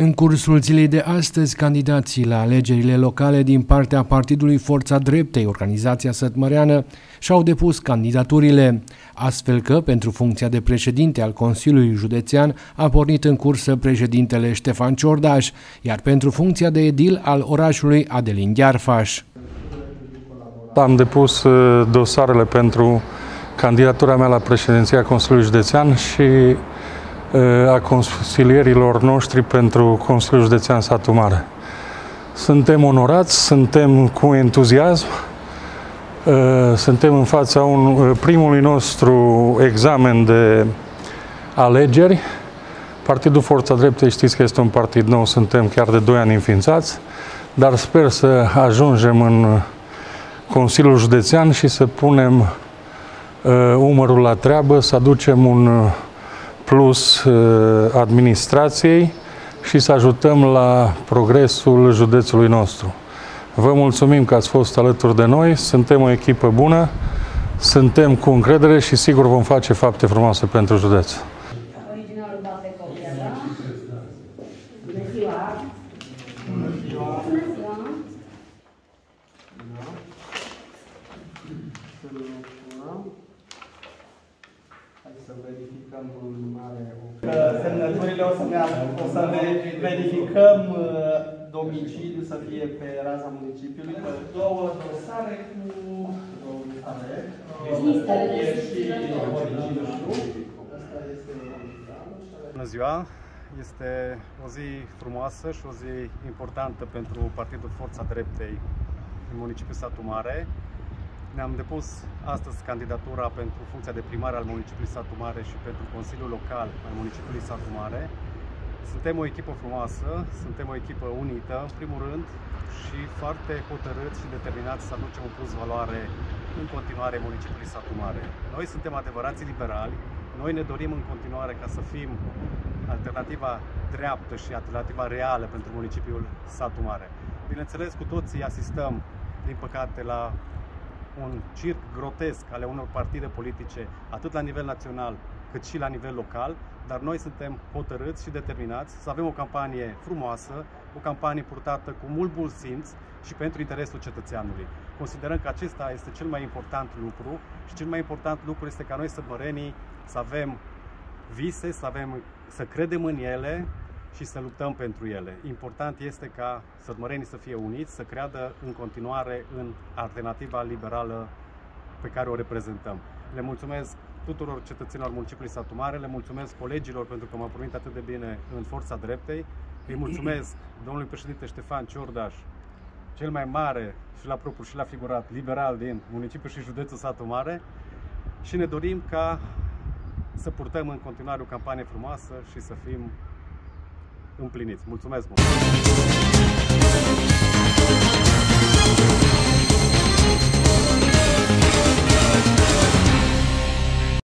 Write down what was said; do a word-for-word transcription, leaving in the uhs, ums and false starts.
În cursul zilei de astăzi, candidații la alegerile locale din partea Partidului Forța Dreptei, organizația sătmăreană, și-au depus candidaturile, astfel că, pentru funcția de președinte al Consiliului Județean, a pornit în cursă președintele Ștefan Ciordaș, iar pentru funcția de edil al orașului Adelin Ghearfaș. Am depus dosarele pentru candidatura mea la președinția Consiliului Județean și a consilierilor noștri pentru Consiliul Județean Satu Mare. Suntem onorați, suntem cu entuziasm, suntem în fața un, primului nostru examen de alegeri. Partidul Forța Dreptei, știți că este un partid nou, suntem chiar de doi ani înființați, dar sper să ajungem în Consiliul Județean și să punem uh, umărul la treabă, să aducem un plus uh, administrației și să ajutăm la progresul județului nostru. Vă mulțumim că ați fost alături de noi, suntem o echipă bună, suntem cu încredere și sigur vom face fapte frumoase pentru județ. Originalul va pe copia, da? Bună ziua! Bună ziua! Bună ziua! Hai să verificăm numare. Semnăturile o să, o să verificăm domiciliul să fie pe raza municipiului. Două dosare cu două dosare. Bună ziua! Este o zi frumoasă și o zi importantă pentru Partidul Forța Dreptei în municipiul Satu Mare. Ne-am depus astăzi candidatura pentru funcția de primar al municipiului Satu Mare și pentru Consiliul Local al municipiului Satu Mare. Suntem o echipă frumoasă, suntem o echipă unită, în primul rând, și foarte hotărâți și determinați să aducem un plus valoare în continuare municipiului Satu Mare. Noi suntem adevărați liberali, noi ne dorim în continuare ca să fim alternativa dreaptă și alternativa reală pentru municipiul Satu Mare. Bineînțeles, cu toții asistăm, din păcate, la un circ grotesc ale unor partide politice, atât la nivel național cât și la nivel local, dar noi suntem hotărâți și determinați să avem o campanie frumoasă, o campanie purtată cu mult bun simț și pentru interesul cetățeanului. Considerăm că acesta este cel mai important lucru și cel mai important lucru este ca noi sătmărenii să avem vise, să, avem, să credem în ele și să luptăm pentru ele. Important este ca sătmărenii să fie uniți, să creadă în continuare în alternativa liberală pe care o reprezentăm. Le mulțumesc tuturor cetățenilor municipiului Satu Mare, le mulțumesc colegilor pentru că m-au primit atât de bine în Forța Dreptei, îi mulțumesc domnului președinte Ștefan Ciordaș, cel mai mare și la propriu și la figurat liberal din municipiul și județul Satu Mare, și ne dorim ca să purtăm în continuare o campanie frumoasă și să fim împliniți. Mulțumesc mult!